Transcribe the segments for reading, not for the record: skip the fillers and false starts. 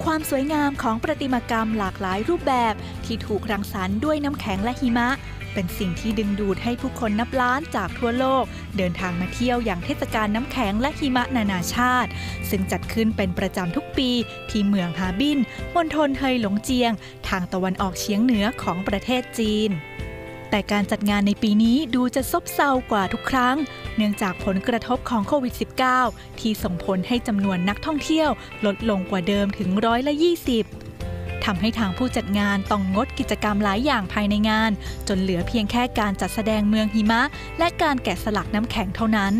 ความสวยงามของประติมากรรมหลากหลายรูปแบบที่ถูกรังสรรค์ด้วยน้ำแข็งและหิมะเป็นสิ่งที่ดึงดูดให้ผู้คนนับล้านจากทั่วโลกเดินทางมาเที่ยวอย่างเทศกาลน้ำแข็งและหิมะนานาชาติซึ่งจัดขึ้นเป็นประจำทุกปีที่เมืองฮาร์บินมณฑลเฮยหลงเจียงทางตะวันออกเฉียงเหนือของประเทศจีนแต่การจัดงานในปีนี้ดูจะซบเซากว่าทุกครั้งเนื่องจากผลกระทบของโควิด -19 ที่ส่งผลให้จำนวนนักท่องเที่ยวลดลงกว่าเดิมถึง20%ทำให้ทางผู้จัดงานต้องงดกิจกรรมหลายอย่างภายในงานจนเหลือเพียงแค่การจัดแสดงเมืองหิมะและการแกะสลักน้ำแข็งเท่านั้น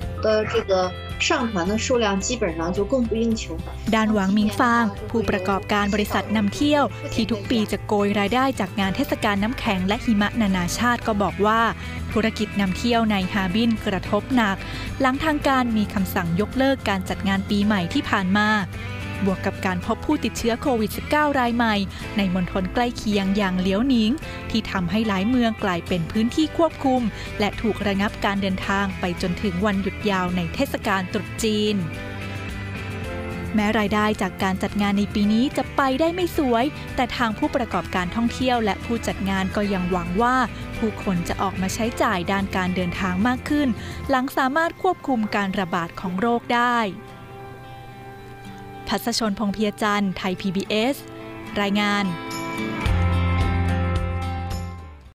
ด้านหวังหมิงฟางผู้ประกอบการบริษัทนำเที่ยวที่ทุกปีจะโกยรายได้จากงานเทศกาลน้ำแข็งและหิมะนานาชาติก็บอกว่าธุรกิจนำเที่ยวในฮาร์บินกระทบหนักหลังทางการมีคำสั่งยกเลิกการจัดงานปีใหม่ที่ผ่านมาบวกกับการพบผู้ติดเชื้อโควิด -19 รายใหม่ในมณฑลใกล้เคียงอย่างเหลียวหนิงที่ทำให้หลายเมืองกลายเป็นพื้นที่ควบคุมและถูกระงับการเดินทางไปจนถึงวันหยุดยาวในเทศกาลตรุษจีนแม้รายได้จากการจัดงานในปีนี้จะไปได้ไม่สวยแต่ทางผู้ประกอบการท่องเที่ยวและผู้จัดงานก็ยังหวังว่าผู้คนจะออกมาใช้จ่ายด้านการเดินทางมากขึ้นหลังสามารถควบคุมการระบาดของโรคได้ภัสชน พงษ์เพียรจันทร์ ไทย PBS รายงาน